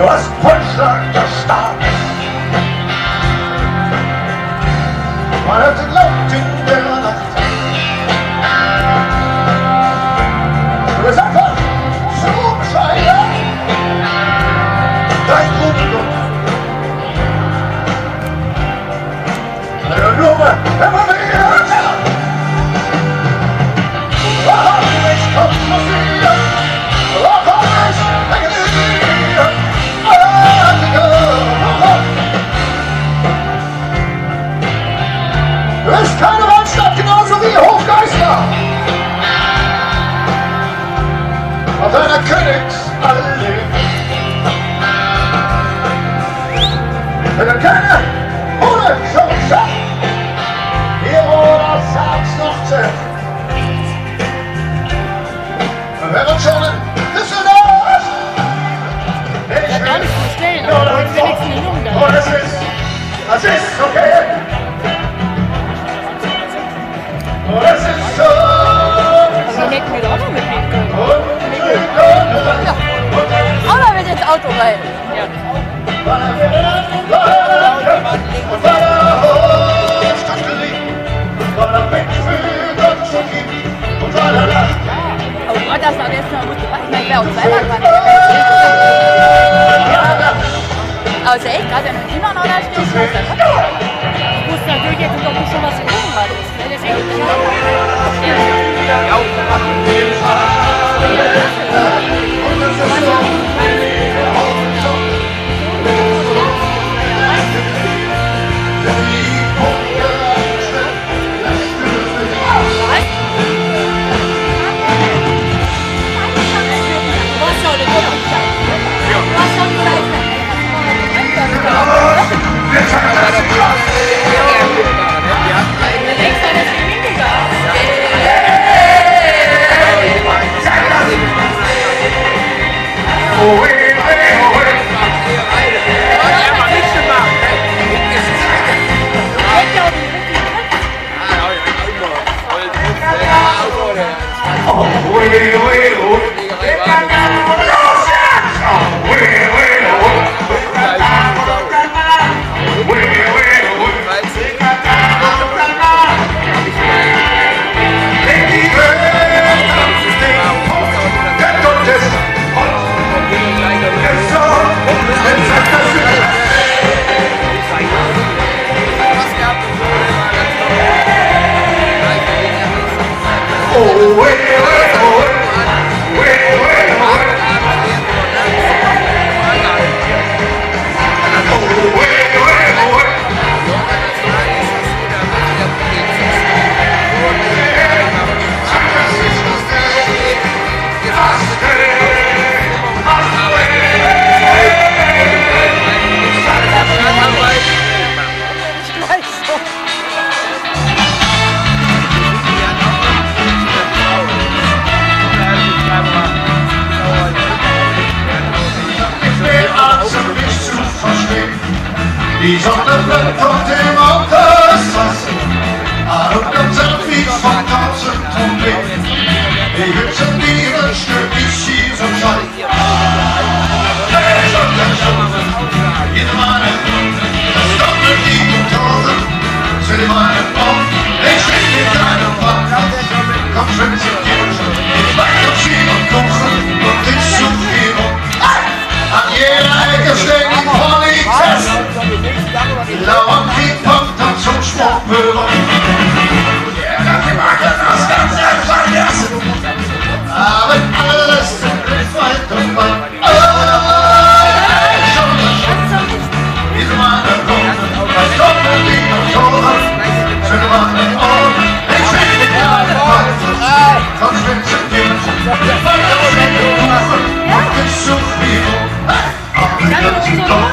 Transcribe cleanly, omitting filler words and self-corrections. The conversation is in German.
Du hast Deutschland erstarrt. Man hört den Laut in der Nacht. Du bist einfach so bescheiden. Dein Ruhm. Eine Blume, immer wieder. Warum ich komm zu dir? Warum ich hänge dir? Du bist keine Randstadt, genauso wie Hochgeister. Auf deiner Königsallee. Wenn du keine ohne Chance, hier oder Herz noch zählt. Wir werden schon in Düsseldorf. Ich will gar nicht verstehen, aber heute wenigstens die Jungen da. Und es ist okay. Und es ist so. Aber wir hätten wir doch auch noch mitnehmen können. Ja. Oder wir ins Auto rein. Ja. Oh Gott, das war gestern gut gemacht. Ich meine, ich wäre auch selber dran. Aber es ist echt, gerade wenn du immer noch da stehst, ist das ich wusste natürlich jetzt nicht, ob du schon was getrunken hattest. Das ist echt Die Sonne brennt auf dem Autostraße, und unser Fies von tausend Trompeten. Die hübschen Liebe stört die schiefe Zeit. In meinem Mund, das doppelt die Motoren, sind in meinem Mund, ich stehe in deinem Wand. Komm schön zu dir, ich mag und schieb und kuchen und ich such die Mund. An jeder Ecke stehen die Polizisten, die lauern die Punkte zum Spruchbüro. Die machen das Ganze vergessen, aber alles ist weit und weit. Diese meine Runden, das doppelt die Motoren, schöne meine Augen, ich will nicht alle Wald, sonst willst du dir, ich mag und schieb und kuchen und ich such die Mund.